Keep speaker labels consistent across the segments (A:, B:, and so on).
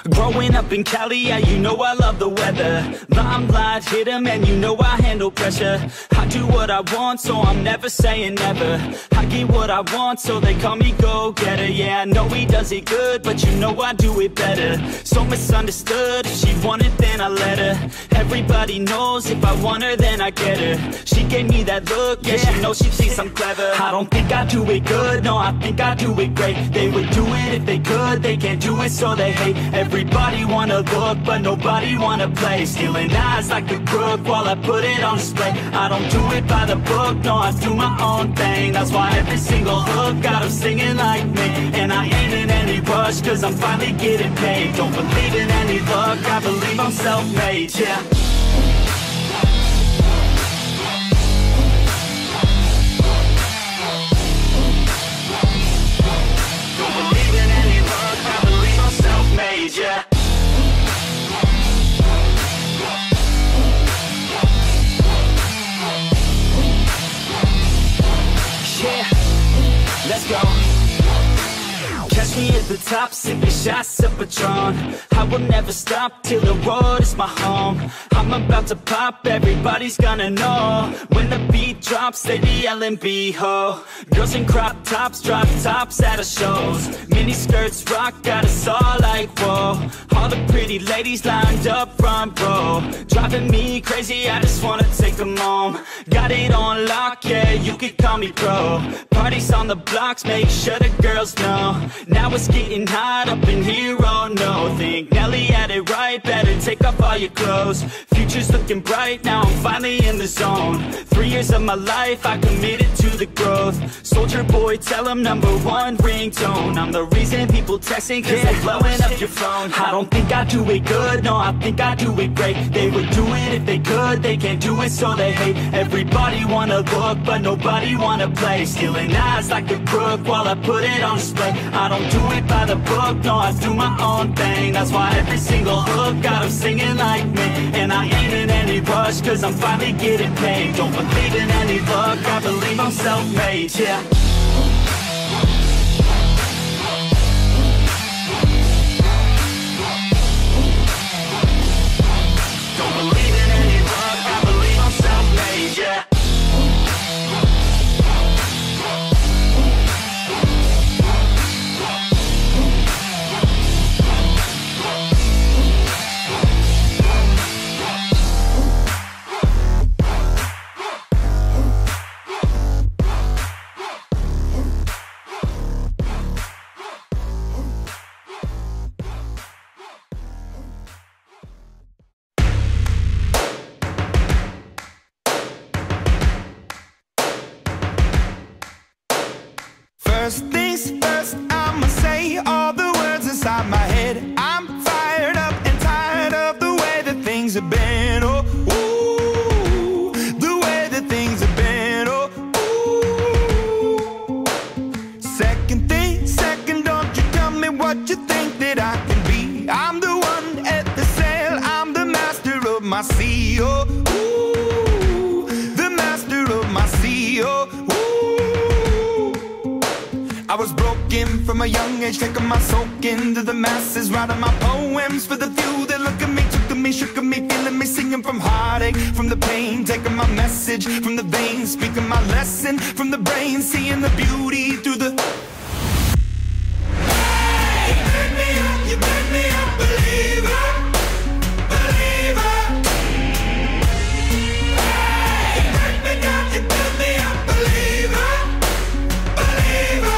A: Growing up in Cali, yeah, you know I love the weather. Limelight hit 'em and you know I handle pressure. I do what I want, so I'm never saying never. I get what I want, so they call me go-getter. Yeah, I know he does it good, but you know I do it better. So misunderstood, if she wanted then I let her. Everybody knows if I want her then I get her. She gave me that look, yeah, she knows she thinks I'm clever. I don't think I do it good, no, I think I do it great. They would do it if they could, they can't do it so they hate. Everybody wanna look, but nobody wanna play. Stealing eyes like a crook while I put it on display. I don't do it by the book, no, I do my own thing. That's why every single hook got them singing like me. And I ain't in any rush, cause I'm finally getting paid. Don't believe in any luck, I believe I'm self-made, yeah. Don't believe in any luck, I believe I'm self-made, yeah. Let's go. Catch me at the top, sipping shots of Patron. I will never stop till the road is my home. I'm about to pop, everybody's gonna know. When the beat drops, they be yelling B-ho. Girls in crop tops, drop tops at our shows. Mini skirts rock, got us all like whoa. All the pretty ladies lined up front row. Driving me crazy, I just wanna take them home. Got it on lock, yeah, you could call me pro. Parties on the blocks, make sure the girls know. Now it's getting hot up in here, oh no. Think Nelly had it right, better take off all your clothes. Future's looking bright, now I'm finally in the zone. 3 years of my life, I committed to the growth. Soldier boy, tell him #1 ringtone. I'm the reason people texting, cause they're blowing up your phone. I don't think I do it good, no, I think I do it great. They would do it if they could, they can't do it so they hate. Everybody wanna look, but nobody wanna play. Stealing eyes like a crook while I put it on display. I don't do it by the book, no, I do my own thing. That's why every single hook got them singing like me. And I ain't in any rush, cause I'm finally getting paid. Don't believe in any luck, I believe I'm self-made, yeah. Don't believe in any luck, I believe I'm self-made, yeah.
B: First things first, I'ma say all the words inside my head. I'm fired up and tired of the way that things have been. Oh, ooh, the way that things have been. Oh, ooh. Second thing, second, don't you tell me what you think that I can be. I'm the one at the sail, I'm the master of my sea. Oh, ooh, the master of my sea. Oh, ooh. I was broken from a young age, taking my soak into the masses, writing my poems for the few that look at me, took to me, shook at me, feeling me, singing from heartache, from the pain, taking my message from the veins, speaking my lesson from the brain, seeing the beauty through the... Hey, you burn me up, you burn me up, believer, believer. Hey, you burn me down, you burn me up, believer, believer.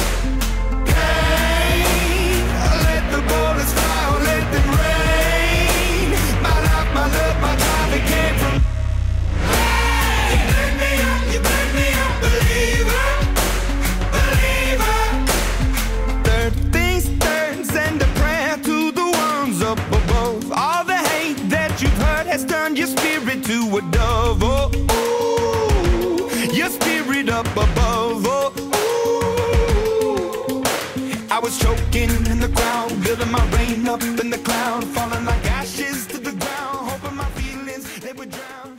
B: Turned your spirit to a dove, oh, ooh, your spirit up above, oh, ooh. I was choking in the crowd, building my rain up in the cloud, falling like ashes to the ground, hoping my feelings, they would drown.